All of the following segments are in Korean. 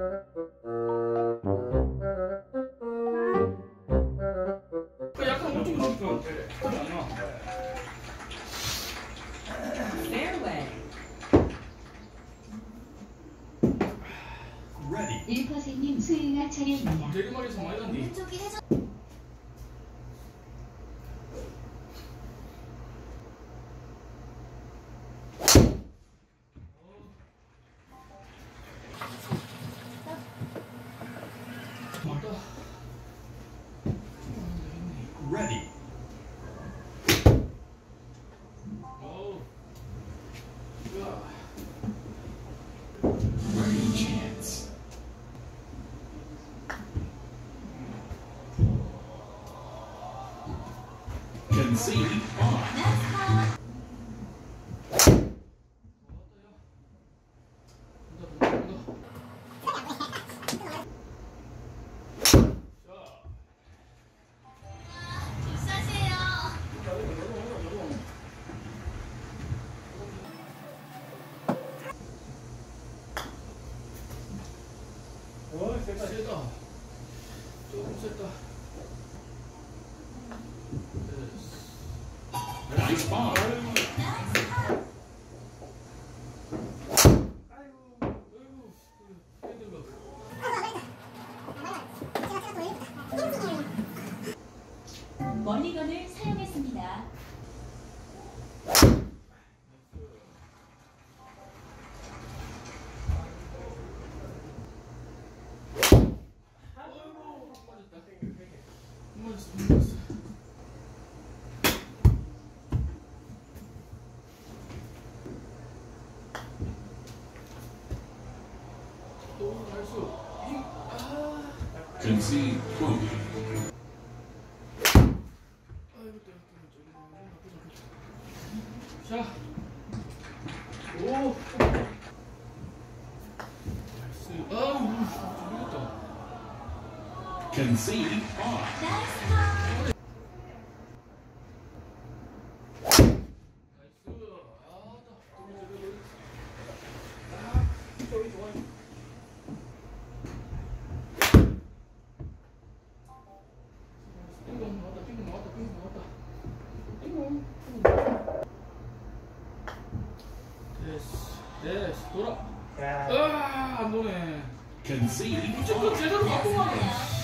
약간 오른쪽으로 좀 안 와. Fairway. 1%님 수행할 차례입니다. 내리막에서 많이 간디. 왼쪽이 해저. Ready. Ready chance. Concede on. 세다. 조금 셌다. Nice ball. 멀리건을 사용했습니다. Concede bogey. 자, 오, 모르겠다. Concede on. 됐어, 돌아. 안 도네. Concede 무조건 on. 제대로 갖고 가네.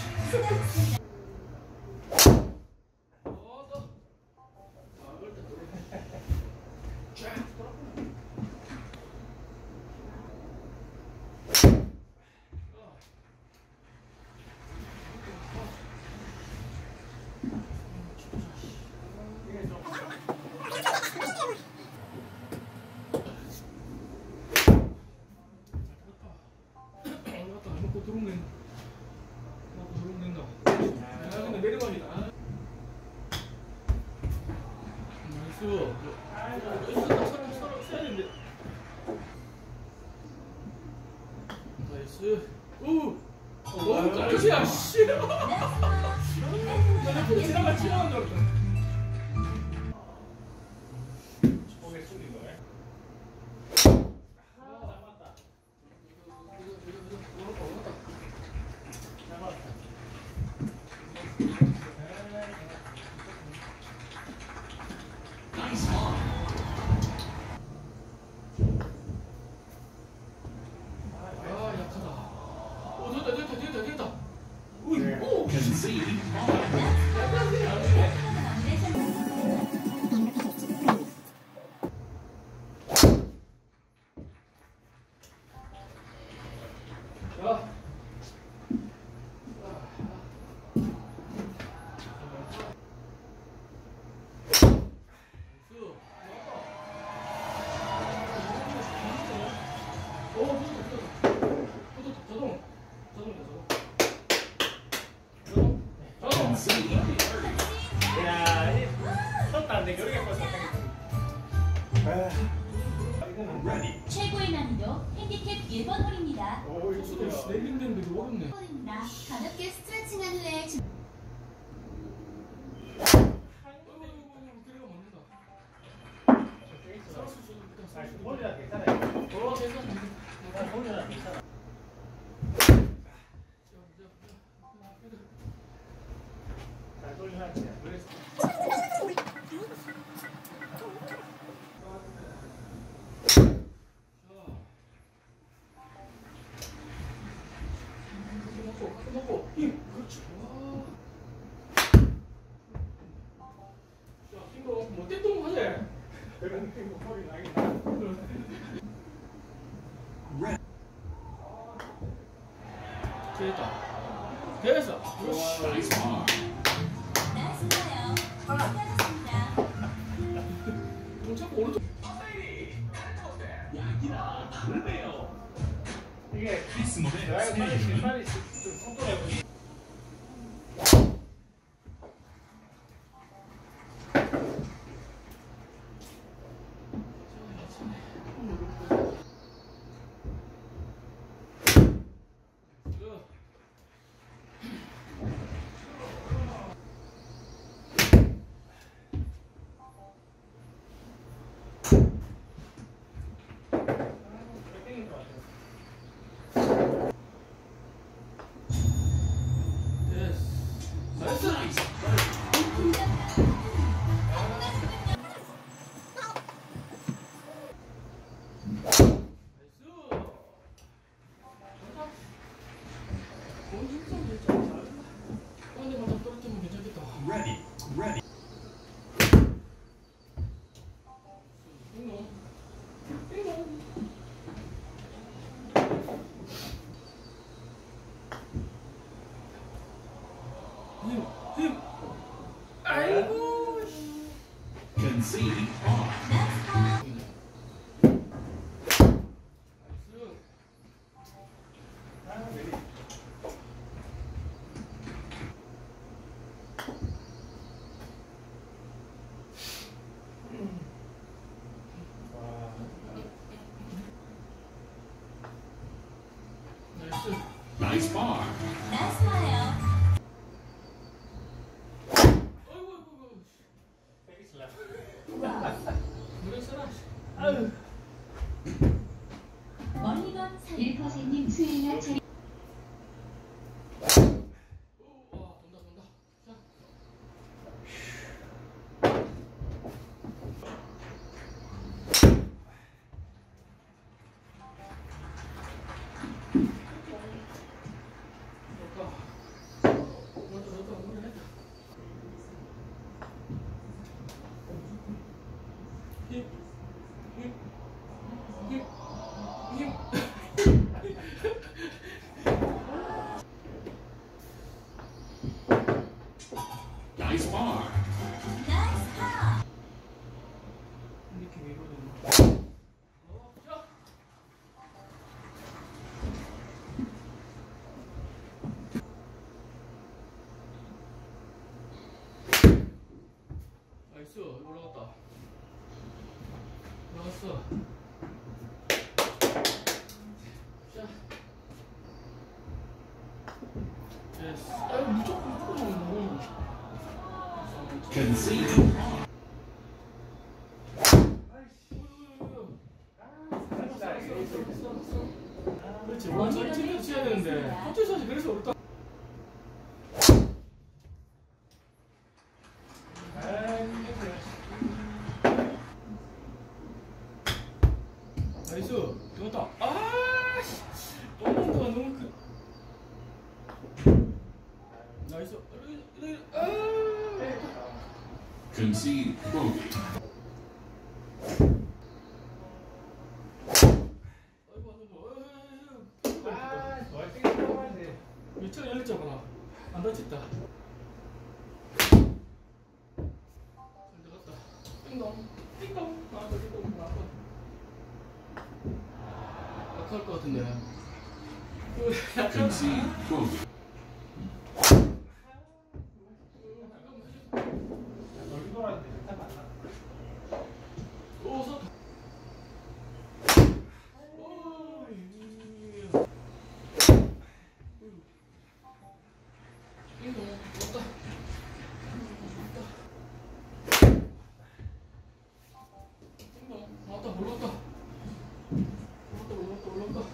내리막이다. 나이스. 써야 되는데. 나이스. 오. 너무 까르시야. 씨. 나는 그거 지나간 줄 알았다. Concede on. Concede. Ready. 최고의 난이도 핸디캡 1번 홀입니다. 넬링되는데 어렵네. 가볍게 스트레칭한 후에 괜찮아. 됐다. 됐어. 그렇지. Nice par. 나이스가요. 수고하셨습니다. 뭐 자꾸 오른쪽. 야기라 다르네요. 이게 키스 모델 드라이브 빨리 스테이지. 빨리 좀 속도내고 땡긴 것 같아요. 됐어. 나이스. Ready. Ready. 힘. 아이고. Concede par. 나이스. Nice par. 나이스가요. 아이고. 되게 슬라. 노래 써라. 아유. 멀리건 1%님 수행할 차례. 돈다. 자. Nice par. 나이스 파. 이렇게 밀거든요. 나이스. 올라갔다. 올라갔어. 자. 됐어. 아유 무조건 먹는 Concede par. 그렇지. 원잘 찔러 쳐야 되는데. 어쩔 수 없이 그래서 어렵다. 나이스. 좋았다. 아, 씨. 너무 크. 나이스. Concede bogey. 아, 너 땡긴다고 하지. 미쳐 열렸잖아. 안 다쳤다. 잘 들어갔다. 띵동. 나왔다. 약할 것 같은데. Concede bogey. 넓이 돌았는데 일단 만나. 오, 서. 올랐다.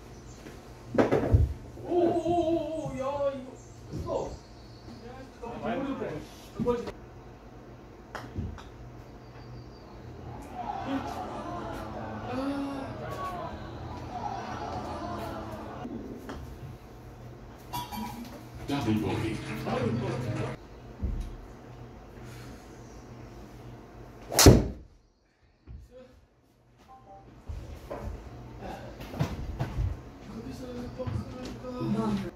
오오오오, 야 이거 크다. 야, 많이 이거 올랐다. 그걸 지금. Double bogey. 거기서 뻑할까?